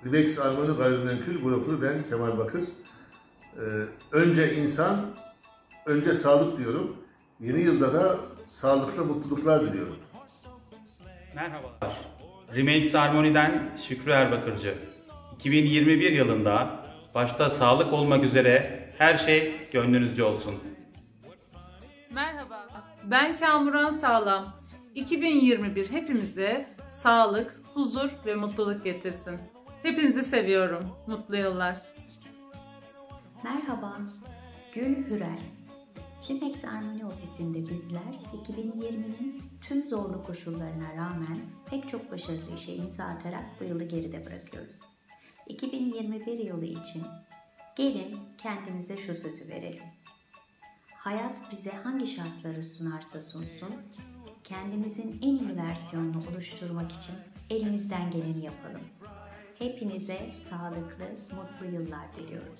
Rimex Armoni Gayrimenkul Grubu, ben Kemal Bakır. Önce insan, önce sağlık diyorum. Yeni yılda da sağlıklı mutluluklar diliyorum. Merhabalar. Rimex Armoni'den Şükrü Erbakırcı. 2021 yılında başta sağlık olmak üzere her şey gönlünüzce olsun. Merhaba, ben Kamuran Sağlam. 2021 hepimize sağlık, huzur ve mutluluk getirsin. Hepinizi seviyorum. Mutlu yıllar. Merhaba, Gül Hürel. Rimex Armoni ofisinde bizler 2020'nin tüm zorlu koşullarına rağmen pek çok başarılı işe imza atarak bu yılı geride bırakıyoruz. 2021 yılı için gelin kendimize şu sözü verelim. Hayat bize hangi şartları sunarsa sunsun, kendimizin en iyi versiyonunu oluşturmak için elimizden geleni yapalım. Hepinize sağlıklı, mutlu yıllar diliyorum.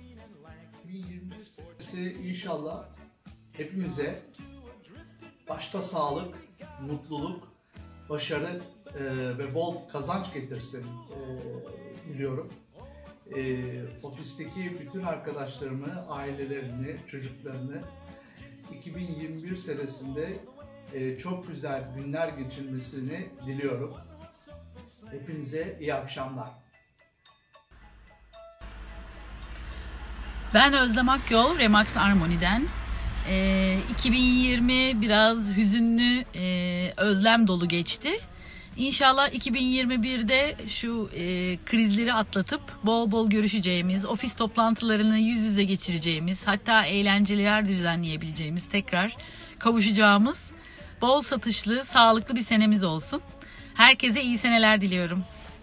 2021 inşallah hepimize başta sağlık, mutluluk, başarı ve bol kazanç getirsin diliyorum. Ofisteki bütün arkadaşlarımı, ailelerini, çocuklarını 2021 senesinde çok güzel günler geçirmesini diliyorum. Hepinize iyi akşamlar. Ben Özlem Akyol, Rimex Armoni'den. 2020 biraz hüzünlü, özlem dolu geçti. İnşallah 2021'de şu krizleri atlatıp bol bol görüşeceğimiz, ofis toplantılarını yüz yüze geçireceğimiz, hatta eğlenceler düzenleyebileceğimiz, tekrar kavuşacağımız bol satışlı, sağlıklı bir senemiz olsun. Herkese iyi seneler diliyorum.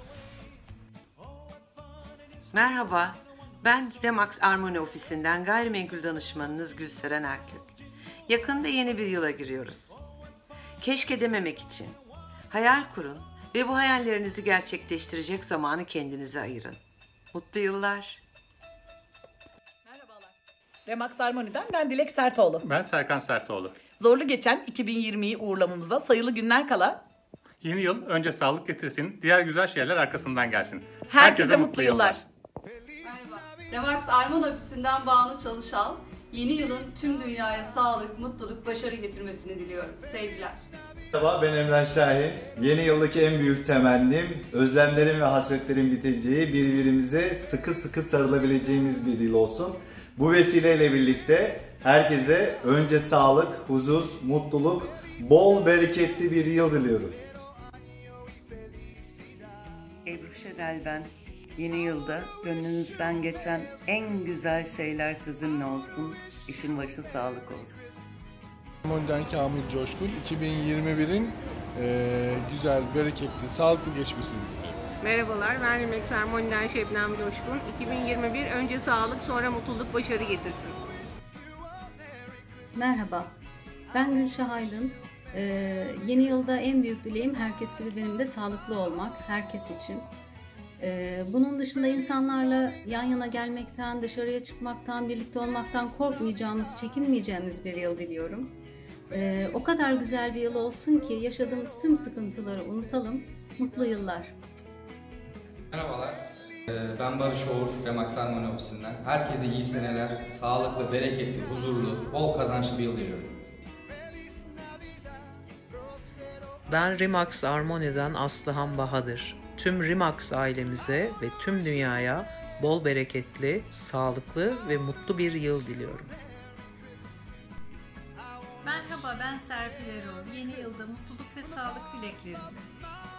Merhaba, ben Rimex Armoni ofisinden gayrimenkul danışmanınız Gülseren Erkök. Yakında yeni bir yıla giriyoruz. Keşke dememek için hayal kurun ve bu hayallerinizi gerçekleştirecek zamanı kendinize ayırın. Mutlu yıllar. Merhabalar. Rimex Armoni'den ben Dilek Sertoğlu. Ben Serkan Sertoğlu. Zorlu geçen 2020'yi uğurlamamıza sayılı günler kala Yeni yıl önce sağlık getirsin, diğer güzel şeyler arkasından gelsin. herkese mutlu yıllar. Merhaba. Rimex Armoni ofisinden Banu Çalışal. Yeni yılın tüm dünyaya sağlık, mutluluk, başarı getirmesini diliyorum. Sevgiler. Merhaba, ben Emrah Şahin. Yeni yıldaki en büyük temennim, özlemlerin ve hasretlerin biteceği, birbirimize sıkı sıkı sarılabileceğimiz bir yıl olsun. Bu vesileyle birlikte herkese önce sağlık, huzur, mutluluk, bol bereketli bir yıl diliyorum. Ebru Şedel ben. Yeni yılda gönlünüzden geçen en güzel şeyler sizinle olsun. İşin başı sağlık olsun. Armoni'den Kamil Coşkun, 2021'in güzel, bereketli, sağlıklı geçmesini diliyorum. Merhabalar, ben Rimex Armoni'den Şebnem Coşkun. 2021 önce sağlık, sonra mutluluk, başarı getirsin. Merhaba, ben Gülşah Aydın. Yeni yılda en büyük dileğim herkes gibi benim de sağlıklı olmak, herkes için. Bunun dışında insanlarla yan yana gelmekten, dışarıya çıkmaktan, birlikte olmaktan korkmayacağımız, çekinmeyeceğimiz bir yıl diliyorum. O kadar güzel bir yıl olsun ki yaşadığımız tüm sıkıntıları unutalım. Mutlu yıllar. Merhabalar, ben Barış Oğur, Rimex Armoni ofisinden. Herkese iyi seneler, sağlıklı, bereketli, huzurlu, bol kazançlı bir yıl diliyorum. Ben Rimex Armoni'den Aslıhan Bahadır. Tüm Rimex ailemize ve tüm dünyaya bol bereketli, sağlıklı ve mutlu bir yıl diliyorum. Merhaba, ben Serpil Erol. Yeni yılda mutluluk ve sağlık dileklerimle.